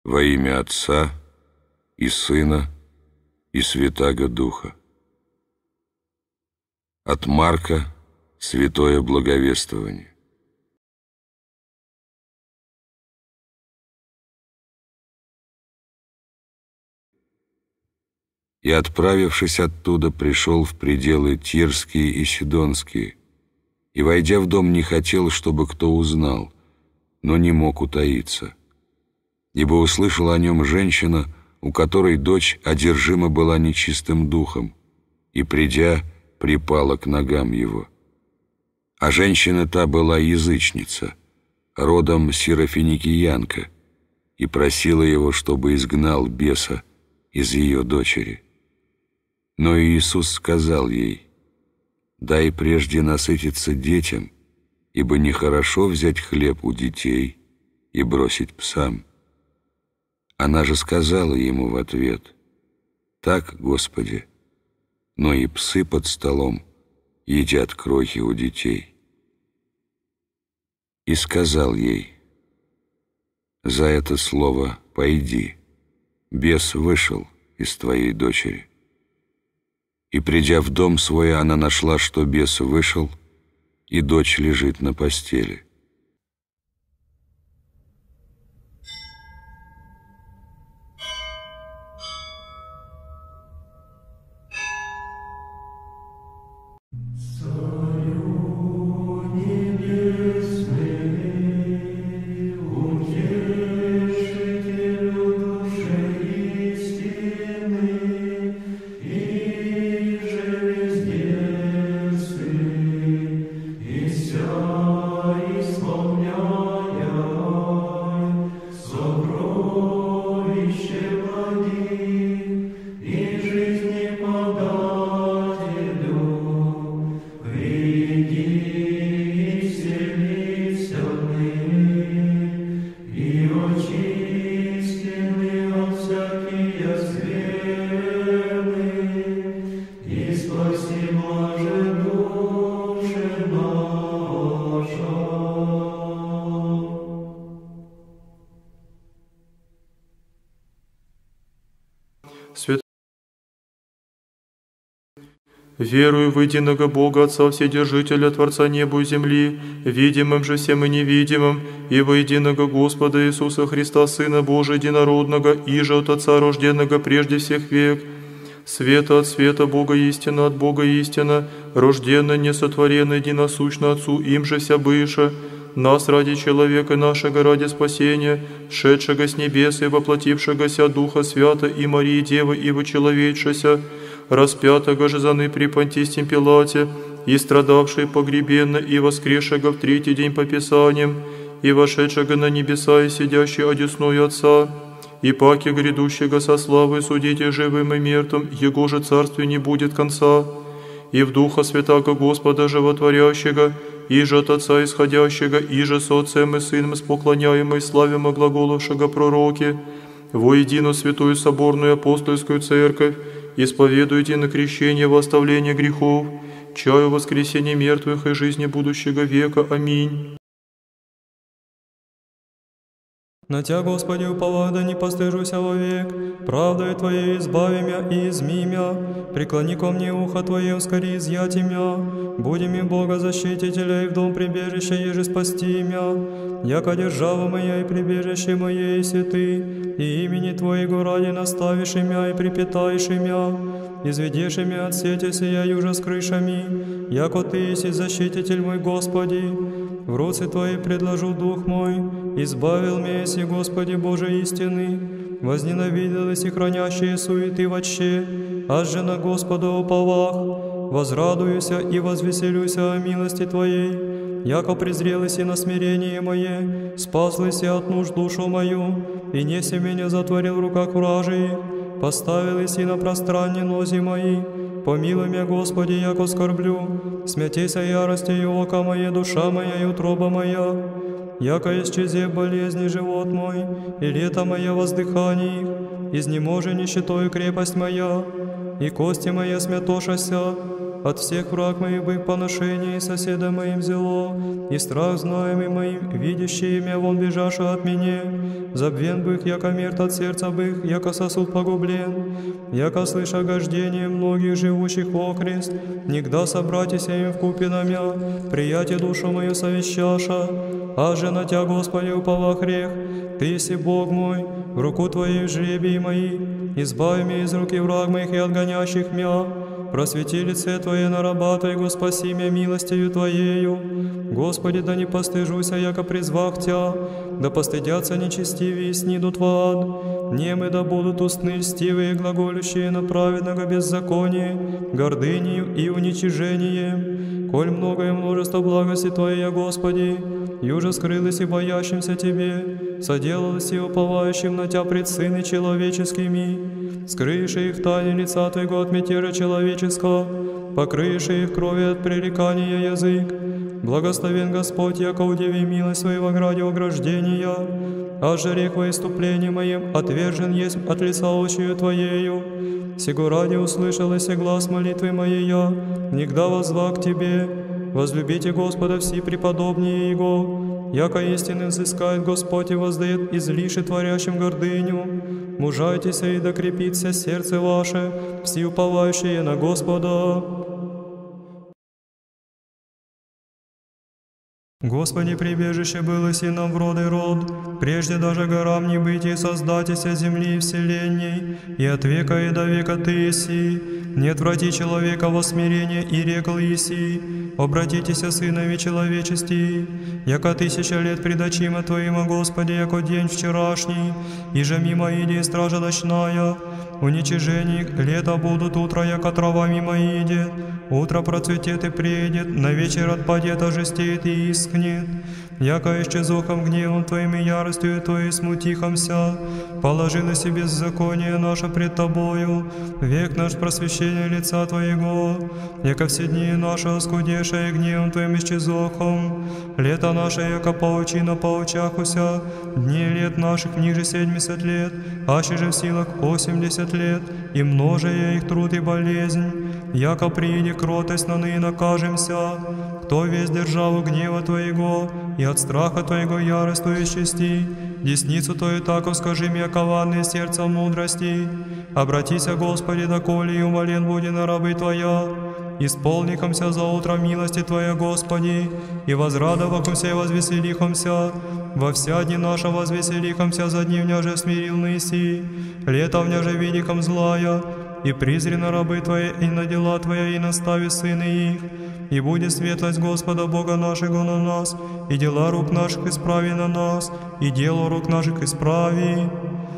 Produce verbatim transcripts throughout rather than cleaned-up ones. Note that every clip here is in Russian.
Во имя Отца и Сына и Святаго Духа. От Марка святое благовествование. И, отправившись оттуда, пришел в пределы Тирские и Сидонские, и, войдя в дом, не хотел, чтобы кто узнал, но не мог утаиться, ибо услышала о нем женщина, у которой дочь одержима была нечистым духом, и, придя, припала к ногам его. А женщина та была язычница, родом сирофиникиянка, и просила его, чтобы изгнал беса из ее дочери. Но Иисус сказал ей: «Дай прежде насытиться детям, ибо нехорошо взять хлеб у детей и бросить псам». Она же сказала ему в ответ: «Так, Господи, но и псы под столом едят крохи у детей». И сказал ей: «За это слово пойди, бес вышел из твоей дочери». И, придя в дом свой, она нашла, что бес вышел, и дочь лежит на постели. Верую в единого Бога, Отца Вседержителя, Творца неба и земли, видимым же всем и невидимым, и во единого Господа Иисуса Христа, Сына Божия Единородного, иже от Отца рожденного прежде всех век, света от света, Бога истина от Бога истина, рожденно, несотворенно, единосущно Отцу, им же вся быша, нас ради человека нашего, ради спасения, шедшего с небес и воплотившегося Духа Свята и Марии Девы и вочеловечшися, распятого же заны при Понтистем Пилате, и страдавший погребенно, и воскресшего в третий день по Писаниям, и вошедшего на небеса, и сидящий одесную Отца, и паки грядущего со славой судите живым и мертвым, Его же царствию не будет конца, и в Духа Святаго Господа Животворящего, и же от Отца исходящего, и же с Отцем и Сыном споклоняемой славимо глаголовшего пророки, во единую святую соборную апостольскую церковь, исповедуйте на крещение во оставление грехов, чаю воскресения мертвых и жизни будущего века. Аминь. На Тя, Господи, уповаю, да не постыжуся вовек, правдой Твоей избави мя и изми мя, преклони ко мне ухо Твое, ускори изъяти мя, буди ми Бога защитителя и в дом прибежища еже спасти мя, яко держава моя и прибежище мое, еси Ты, и имени Твоего ради наставишь мя и припитаешь мя, изведешь мя от сети сия южа с крышами, яко Ты еси защититель мой, Господи, в руцы Твои предложу дух мой, избавил меня, еси, Господи Боже истины, возненавиделись и хранящие суеты вотще, аж же на Господа уповах, возрадуюся и возвеселюся о милости Твоей, яко презрелись и на смирение мое, спаслись и от нужд душу мою, и неси меня затворил в руках вражий, поставились и на пространне нози мои, помилуй меня, Господи, яко скорблю, смятейся яростью ока моя, душа моя и утроба моя, яко исчезе болезни живот мой, и лето мое воздыхание их, изнеможе нищетою крепость моя, и кости моя смятошася, от всех враг моих бык поношение, и соседа моим зело, и страх знаемый моим, видящий имя вон бежаша от меня. Забвен бых, яко мертв от сердца бых, яко сосуд погублен, яко слыша гождение многих живущих окрест, нигда собратися им в купе намя, прияти душу мою совещаша, а же на Тя, Господи, упова грех, Ты еси Бог мой, в руку Твою жребии мои, избави меня из руки враг моих и отгонящих мя, просвети лице Твое на раба Твоего, спаси меня милостью Твоею. Господи, да не постыжуся, яко призвах Тя, да постыдятся нечестивые и снидут в ад. Немы да будут устны льстивые, глаголющие на праведного беззаконие, гордынею и уничижением. Коль многое множество благости Твоей, Господи, и уже скрылось и боящимся Тебе, соделалось и уповающим на Тя пред сыны человеческими, скрыешь их тайне лица Твоего от мятежа человеческого, покрыешь их крови от пререкания язык. Благословен Господь, яко удиви милость Своего граде ограждения, а же рек во иступлении моем отвержен есть от лица очию Твоею. Сего ради услышалась и глаз молитвы моей я, нигда воззвал к Тебе. Возлюбите Господа все преподобнее Его, яко истинным взыскает Господь и воздает излиши творящим гордыню. Мужайтесь и да крепится сердце ваше, все уповающие на Господа. Господи, прибежище было си нам в род и род, прежде даже горам не быть и создатися земли и вселенной, и от века и до века Ты еси. Не отврати человека во смирение, и рекл еси, обратитеся сынами человечести, яко тысяча лет пред очима Твоима, Господи, яко день вчерашний, и же мимо иди стража ночная, уничижений лета будут утро, яко трава мимо идет, утро процветет и приедет, на вечер отпадет, ожестеет и искнет, яко исчезохом гневом Твоим и яростью Твоей смутихомся, положило себе беззаконие наше пред Тобою, век наш просвещение лица Твоего, яко все дни наши оскудешие гневом Твоим исчезохом, лето наше, яко паучина паучахуся, дни лет наших ниже семьдесят лет, аще же в силах восемьдесят лет, и множая их труд и болезнь, яко прииди кротость на ныне накажемся, кто весь державу гнева Твоего, и от страха Твоего яростью исчести, десницу Твою тако скажи мне, коварное сердце мудрости, обратися, Господи, доколе и умолен буди на рабы Твоя, исполникомся за утро милости Твоя, Господи, и возрадовахомся и возвеселихомся, во вся дни наша возвеселихомся за дни вняже смирил Неси, лето вняже видихом злая, и призри на рабы Твои и на дела Твоя, и настави сыны их, и будет светлость Господа Бога нашего на нас, и дела рук наших исправи на нас, и дело рук наших исправи.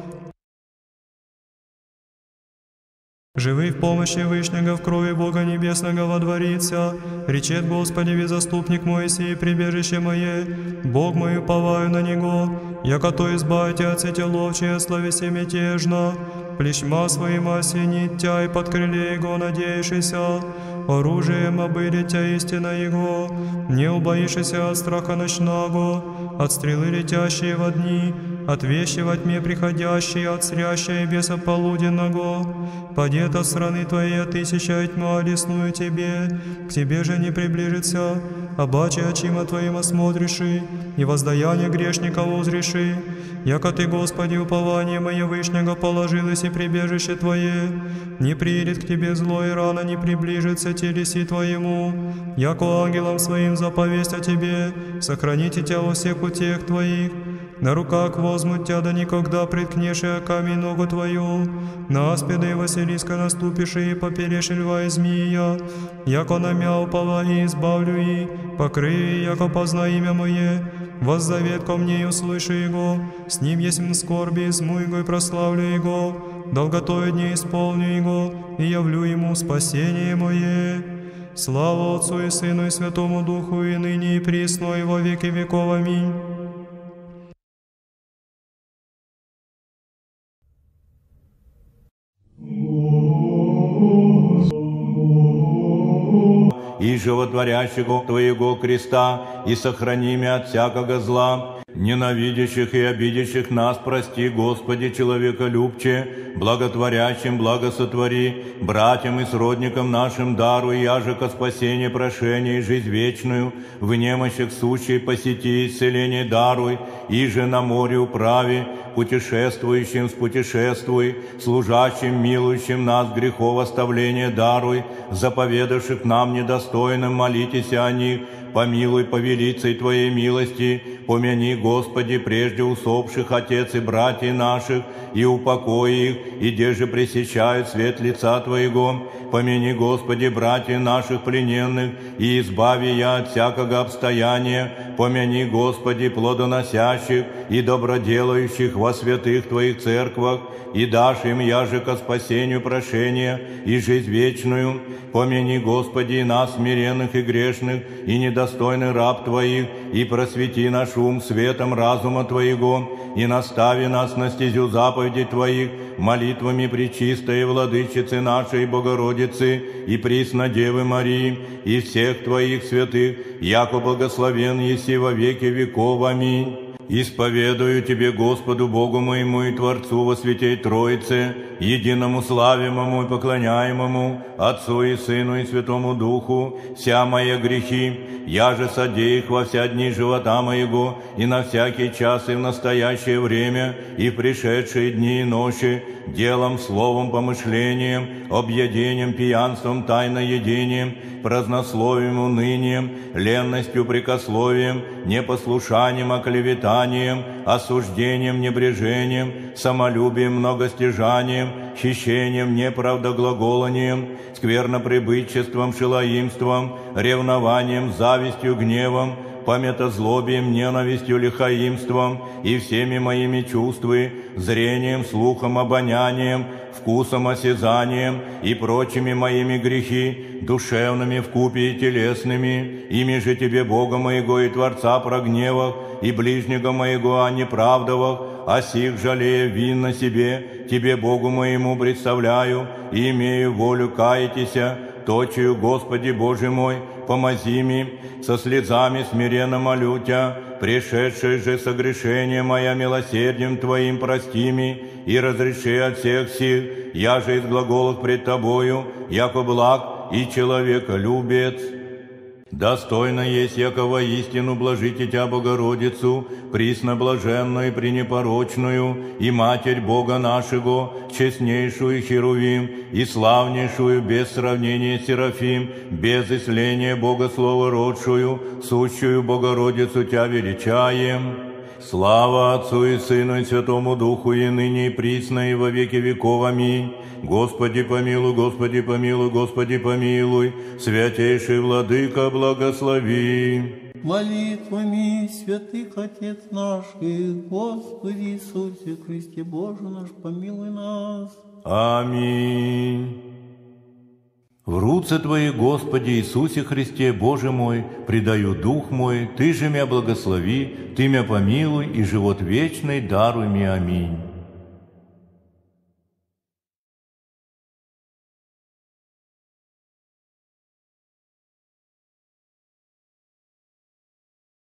Живый в помощи Вышнего в крови Бога Небесного водворится, речет Господи, везаступник мой сей, прибежище мое, Бог мой, уповаю на Него, яко то избавите от сети ловчие, словеси мятежно, плещма своим осенит Тя, и под крыле Его надеешься, оружием обыдет Тя истина Его, не убоишься от страха ночного, от стрелы летящие во дни, от вещи во тьме приходящие, от срящей беса полуденного. Падет от страны Твоей тысяча и тьма, лесную Тебе, к Тебе же не приближится, обаче очима Твоим осмотриши, и воздаяние грешника узреши, яко Ты, Господи, упование мое Вышнего положилось и прибежище Твое, не приедет к Тебе зло, и рано не приближится телеси Твоему, яко ангелам Своим заповесть о Тебе, сохраните Тя во всех путях Твоих, на руках возьмут Тя, да никогда приткнешь и камень ногу Твою, на аспиды Василиска наступишь и поперешь льва и змея, яко на мя упала и избавлю и, покрый, яко позна имя Мое, воззовет ко мне и услыши Его, с Ним есмь скорби, сму Его и прославлю Его, долготою дней исполню Его, и явлю Ему спасение Мое. Слава Отцу и Сыну и Святому Духу, и ныне и присно, и во веки веков. Аминь. И животворящего Твоего креста, и сохрани меня от всякого зла, Ненавидящих и обидящих нас прости, Господи, человеколюбче, благотворящим благосотвори, братьям и сродникам нашим даруй, яже ко спасению, прошение и жизнь вечную, в немощах сущей посети, исцеление даруй, иже на море управи, путешествующим спутешествуй, служащим, милующим нас грехов оставление даруй, заповедавших нам недостойным, молитесь о них, помилуй по велицей Твоей милости, помяни, Господи, прежде усопших отец и братьев наших, и упокой их, и где же пресещают свет лица Твоего, помяни, Господи, братьев наших плененных, и избави я от всякого обстояния, помяни, Господи, плодоносящих и доброделающих во святых Твоих церквах, и дашь им яже ко спасению прошения и жизнь вечную, помяни, Господи, нас, смиренных и грешных, и недостойный раб Твоих, и просвети наш ум светом разума Твоего, и настави нас на стезю заповедей Твоих, молитвами пречистой Владычицы нашей Богородицы и присно Девы Марии, и всех Твоих святых, яко благословен еси во веки веков. Аминь. Исповедую Тебе, Господу Богу моему и Творцу во Святей Троице, единому славимому и поклоняемому, Отцу и Сыну и Святому Духу, вся мои грехи, я же содей их во вся дни живота моего, и на всякий час и в настоящее время, и в пришедшие дни и ночи, делом, словом, помышлением, объедением, пьянством, тайноедением, празднословием, унынием, ленностью, прикословием, непослушанием, оклеветанием, осуждением, небрежением, самолюбием, многостяжанием, хищением, неправдоглаголанием, сквернопребытчеством, шелоимством, ревнованием, завистью, гневом, памятозлобием, ненавистью, лихаимством и всеми моими чувствами, зрением, слухом, обонянием, вкусом, осязанием и прочими моими грехи, душевными вкупе и телесными, ими же Тебе, Бога моего и Творца, прогневах, и ближнего моего о неправдовах, о сих жалея вин на себе, Тебе, Богу моему, представляю, и имею волю каятися, точию, Господи Боже мой, помози ми, со слезами смиренно молю Тя, пришедшее же согрешение моя милосердием Твоим прости ми, и разреши от всех сил, я же из глаголов пред Тобою, яко благ и человеколюбец. Достойно есть, яко воистину блажите Тя, Богородицу, пресноблаженную и пренепорочную, и Матерь Бога нашего, честнейшую Херувим, и славнейшую без сравнения Серафим, без исления Бога Слова родшую, сущую Богородицу Тя величаем. Слава Отцу и Сыну и Святому Духу, и ныне и присно, и во веки веков. Аминь. Господи помилуй, Господи помилуй, Господи помилуй, святейший Владыка благослови. Молитвами святых Отец наших, Господи Иисусе Христе Боже наш, помилуй нас. Аминь. В руце Твои, Господи Иисусе Христе, Боже мой, предаю дух мой, Ты же меня благослови, Ты меня помилуй, и живот вечный даруй мне. Аминь.